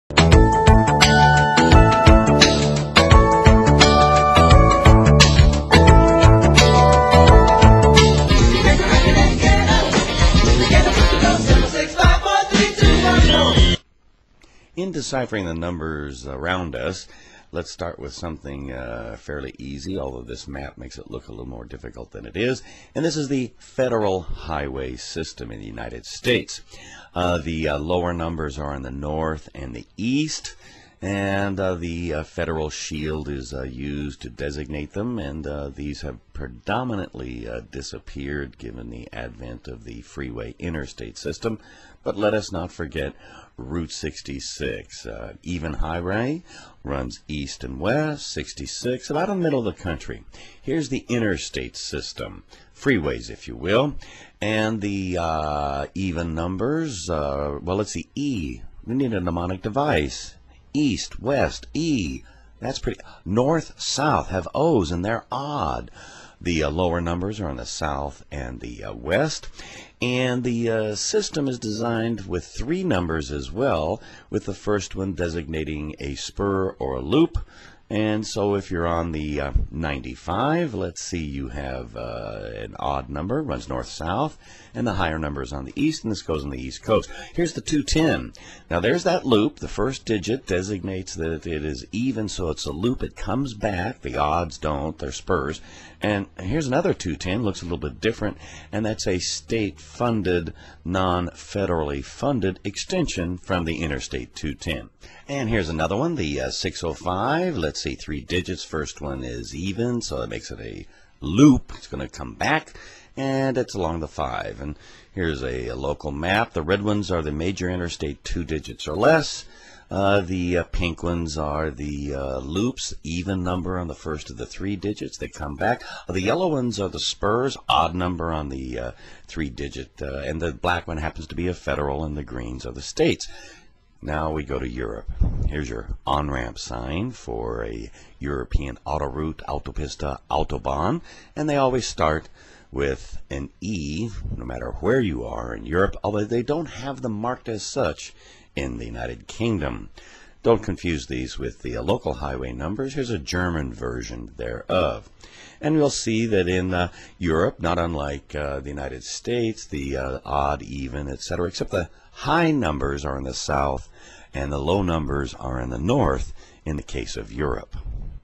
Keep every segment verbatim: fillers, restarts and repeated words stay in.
In deciphering the numbers around us, let's start with something uh, fairly easy, although this map makes it look a little more difficult than it is. And this is the Federal Highway System in the United States. Uh, the uh, lower numbers are in the north and the east, and uh, the uh, Federal Shield is uh, used to designate them, and uh, these have predominantly uh, disappeared given the advent of the freeway interstate system. But let us not forget Route sixty-six, uh, even highway, runs east and west, sixty-six, about in the middle of the country. Here's the interstate system, freeways if you will, and the uh, even numbers, uh, well, it's the E. We need a mnemonic device. East, west, E. That's pretty. North, south have O's and they're odd. The uh, lower numbers are in the south and the uh, west. And the uh, system is designed with three numbers as well, with the first one designating a spur or a loop. And so if you're on the uh, ninety-five, let's see, you have uh, an odd number, runs north-south, and the higher number is on the east, and this goes on the east coast. Here's the two ten. Now there's that loop. The first digit designates that it is even, so it's a loop. It comes back. The odds don't. They're spurs. And here's another two ten. Looks a little bit different, and that's a state-funded, non-federally funded extension from the Interstate two ten. And here's another one, the uh, six oh five. Let's see, three digits. First one is even, so that makes it a loop. It's going to come back, and it's along the five. And here's a, a local map. The red ones are the major interstate, two digits or less. Uh, the uh, pink ones are the uh, loops, even number on the first of the three digits. They come back. Uh, the yellow ones are the spurs, odd number on the uh, three digit. Uh, and the black one happens to be a federal, and the greens are the states. Now we go to Europe. Here's your on-ramp sign for a European autoroute, Autopista, Autobahn, and they always start with an E, no matter where you are in Europe, although they don't have them marked as such in the United Kingdom. Don't confuse these with the uh, local highway numbers. Here's a German version thereof. And we'll see that in uh, Europe, not unlike uh, the United States, the uh, odd, even, et cetera, except the high numbers are in the south and the low numbers are in the north in the case of Europe.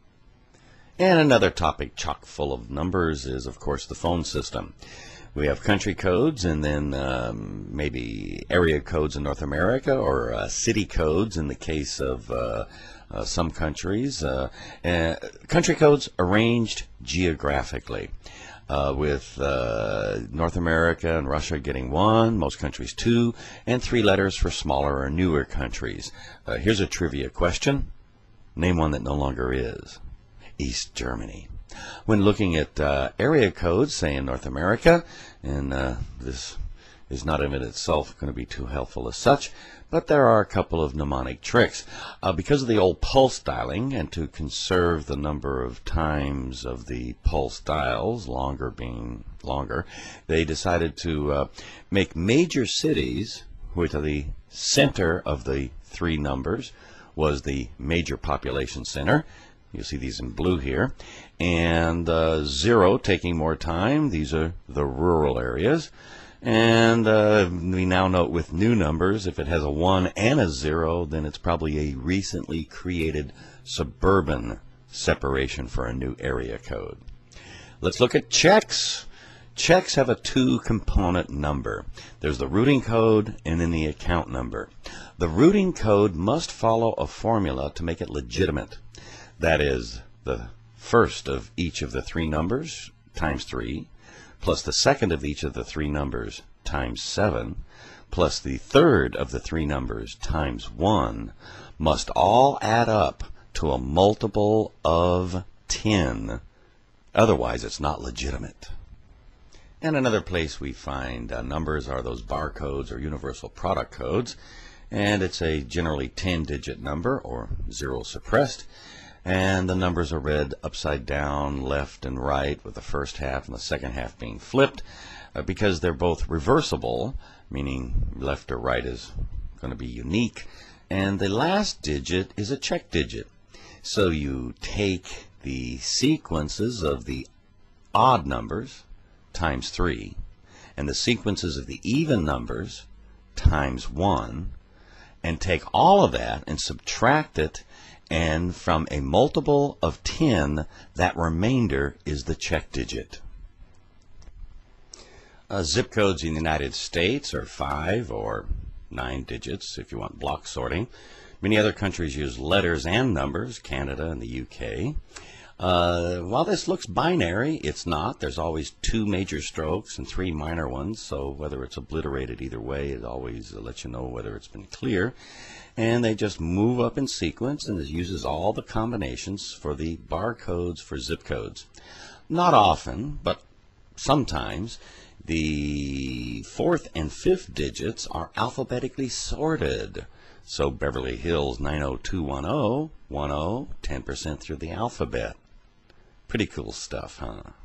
And another topic chock full of numbers is, of course, the phone system. We have country codes, and then um, maybe area codes in North America, or uh, city codes in the case of uh, uh, some countries. Uh, uh, country codes arranged geographically, uh, with uh, North America and Russia getting one, most countries two, and three letters for smaller or newer countries. Uh, here's a trivia question. Name one that no longer is. East Germany. When looking at uh, area codes, say in North America, and uh, this is not in itself going to be too helpful as such, but there are a couple of mnemonic tricks. Uh, because of the old pulse dialing, and to conserve the number of times of the pulse dials, longer being longer, they decided to uh, make major cities, which are the center of the three numbers, was the major population center. You see these in blue here. And uh, zero taking more time. These are the rural areas. And uh, we now note with new numbers, if it has a one and a zero, then it's probably a recently created suburban separation for a new area code. Let's look at checks. Checks have a two-component number. There's the routing code and then the account number. The routing code must follow a formula to make it legitimate. That is, the first of each of the three numbers times three, plus the second of each of the three numbers times seven, plus the third of the three numbers times one, must all add up to a multiple of ten. Otherwise, it's not legitimate. And another place we find uh, numbers are those barcodes or universal product codes, and it's a generally ten-digit number, or zero suppressed. And the numbers are read upside down, left and right, with the first half and the second half being flipped, uh, because they're both reversible, meaning left or right is going to be unique, and the last digit is a check digit. So you take the sequences of the odd numbers times three, and the sequences of the even numbers times one, and take all of that and subtract it, and from a multiple of ten, that remainder is the check digit. Uh, zip codes in the United States are five or nine digits if you want block sorting. Many other countries use letters and numbers, Canada and the U K. Uh, while this looks binary, it's not. There's always two major strokes and three minor ones, so whether it's obliterated either way, it always lets you know whether it's been clear. And they just move up in sequence, and it uses all the combinations for the barcodes for zip codes. Not often, but sometimes, the fourth and fifth digits are alphabetically sorted. So Beverly Hills nine oh two one oh, ten, ten percent through the alphabet. Pretty cool stuff, huh?